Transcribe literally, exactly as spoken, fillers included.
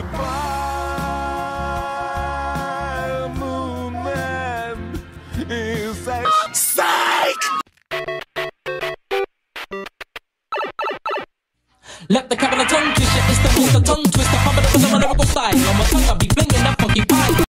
Moon Man is a psych. Left the cap on the tongue twister, it's the move the tongue twister, pump it up with the lyrical style. On my tongue, I be blinging that funky pie.